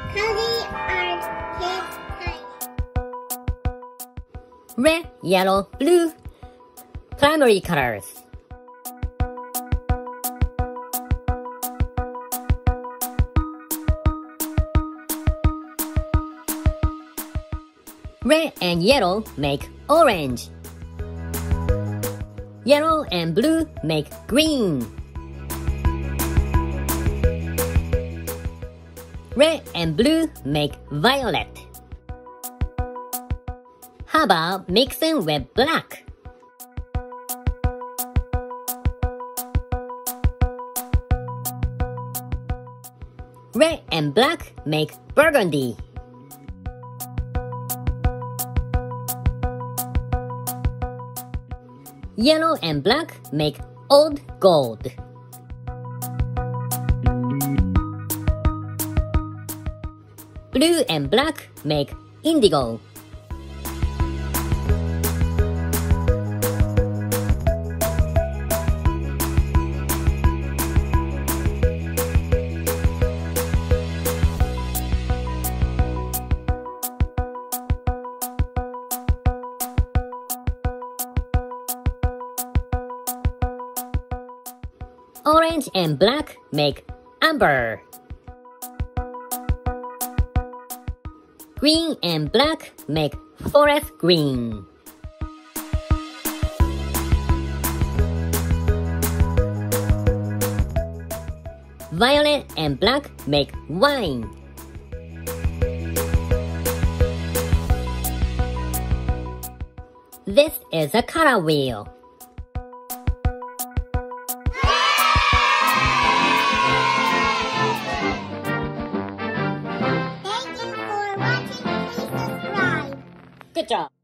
Cozy art kids time. Red, yellow, blue. Primary colors. Red and yellow make orange. Yellow and blue make green. Red and blue make violet. How about mixing with black? Red and black make burgundy. Yellow and black make old gold. Blue and black make indigo. Orange and black make amber. Green and black make forest green. Violet and black make wine. This is a color wheel. Thank you for watching. Please subscribe. Good job.